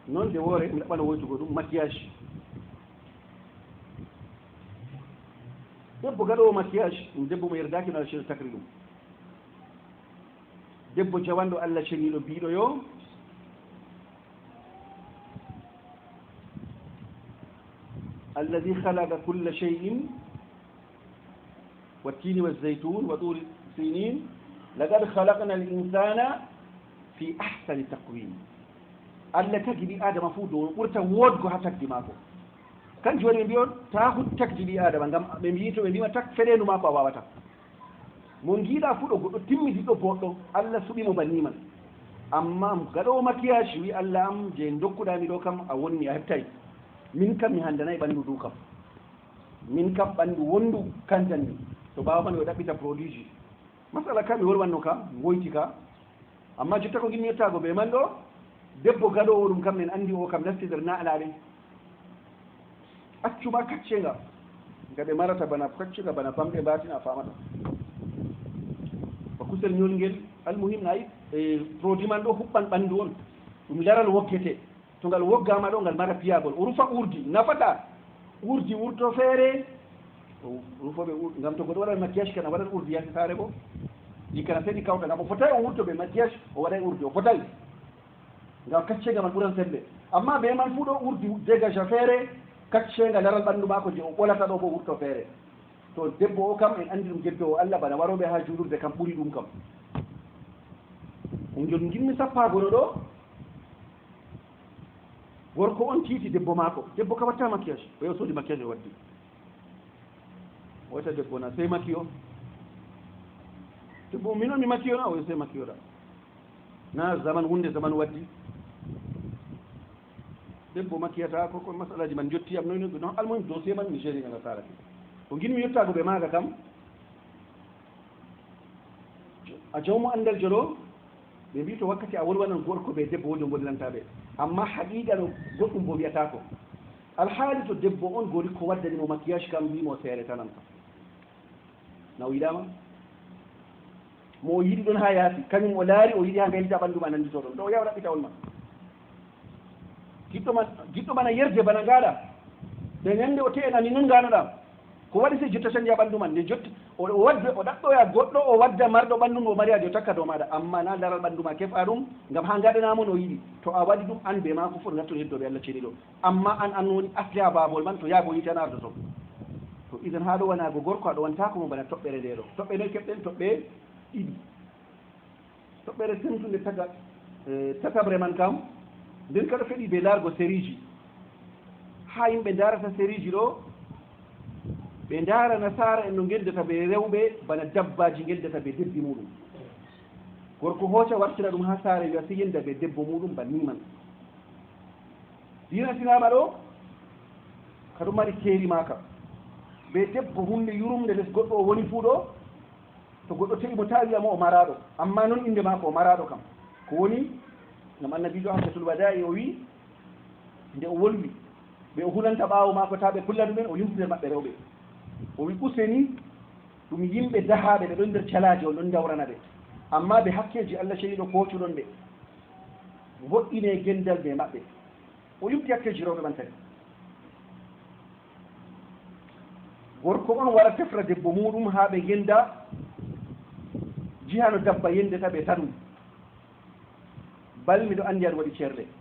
noon de woore mi ɗaɓɓana woytugo ɗum maquillage debbo gaɗowo maquillage ɗum debbo mo yerdaki no Allah ceeɗu takri ɗum debbo jawanɗo Allah ceniɗo mbiɗo yo الذي خلق كل شيء والتين والزيتون وطور سينين لقد خلقنا الإنسان في أحسن تقويم الله تجدي آدم فودو ورتا وودغو هتجدي ماكو كان جوري بيون تاخد تجدي آدم ngam be mbiito be ndima tak fereenu mako a wawata mo ngiida fuɗo goɗɗo timmiti ɗo boɗɗo Allah suɓimo banni man amma gaɗowo maquillage wi Allah am je dokkuɗami ɗo kam a wonni a heɓtay min kam mi handanayi ɓanndu du kam min kam ɓanndu wonndu kanjanmi to ɓaawa man o ɗaɓɓita produit ji masala ka mi wolwanno ka woyti ka amma jotta ko gimmi yettago ɓe man ɗo debbo gaɗowo ɗum kam min anndi o kam nasti nder naalaaɓe accuma kaccenga nga ɓe marata bana kaccenga bana bamɗe mbatina a famata ba kusel ñolngel almuhim nayi e produit man ɗo huɓɓan ɓanndu on ɗum laral wokkete to ngal woggama ɗo ngal mara piyagol o rufa urdi nafata urdi wurto feere rufoɓe ngam to goɗo waɗat maquillage kana waɗat urdi yasi saare bo jikkana seeɗi kawta ngam o fotay o wurto ɓe maquillage o waɗay urdi o fotay ngam kaccenga man ɓuran sembe amma ɓe man fuu ɗo urdi dégage feere kaccenga laral ɓanndu maako je o ɓolata ɗo bo wurto feere to debbo o kam en anndi ɗum geddo o Allah bana waroɓe ha juulurde kam ɓuri ɗum kam jon gimmi sappagono ɗo gorko on tiiti debbo maako debbo ka watta maquillage o yo soodi maquillage o waddi wota debbo na sey maquille o debbo min on mi maquille na o yo sey maquille ɗa na zaman hunde zaman waddi debbo maquillata ko masalaji man jotti am noon non almuhim dossier man mi géri ngana sarati ko ginmi yettago ɓe maaga kam a jawmo andal jolo ɓe mbi to wakkati a wolwanan gorko ɓe debbo woni gondilantaɓe amma haqiqa no goɗɗum bo wiyata ko alhaali to debbo on gori ko waddanimo maquillage kam wimo seere tanan kam na o yiɗama mo o yiɗi ɗon ha yaasi kañum o laari o yiɗi ha gaylita ɓanndu ma nandito ɗon ɗo o yawa ɗaɓɓitawol ma giɗɗo mana yerde bana ngaɗa ɓe ñande o te'enani noon nganoɗa ko waɗi si jotta cañƴa ɓanndu man nde jotti o wadde o ɗaɗɗoya goɗɗo o wadda marɗo ɓanndu ngo mariyaji o takka dow maɗa amma na daral ɓanndu ma kefa ɗum ngam ha gaɗanamo no yiɗi to a waɗi ɗum an be ma ko foti gattoɗo heddoɓe Allah ceeni ɗo amma an woni asli ha babol man to yaago yite an ardoto to iden ha ɗo wanago gorko aɗo wantako mo bana toɓɓere nde ɗo toɓɓe ɗe keɓɗen toɓɓe ɗiɗi toɓɓere sentude tatabre man kam nden kaɗa feɗi be largo série ji ha yimɓe darata série ji ɗo ɓe ndaara nasara en no geldata ɓe rewɓe bana dabbaji geldata ɓe debbi muɗum gorko hooca wartira ɗum ha saare wiya si yenda ɓe debbo muɗum banni man dina sinama ɗo kaɗum mari keeri maka ɓe debbo hunde yurumde les goɗɗo o woni fuu ɗo to goɗɗo tewi mo tawiyamo o maraɗo amma noon inde mako o maraɗo kam ko woni ngam annabijo hajjatul wada'i o wi nde o wolwi ɓe o hulanta ɓaawo mako ta ɓe pulla ɗumen o limtide maɓɓe rewɓe o wi useni ɗum yimɓe dahaɓe ɓe ɗon nder calaji on ɗon jawrana ɓe amma ɓe hakkeji Allah ceeniɗo koocuɗon ɓe woɗɗine gendal ɓe maɓɓe o limti hakkeji rewɓe man tati gorko on wara tefra debbo muɗum ha ɓe genda jiha no dabba yendeta ɓe tanum bal miɗo andi aɗa waɗi ceerle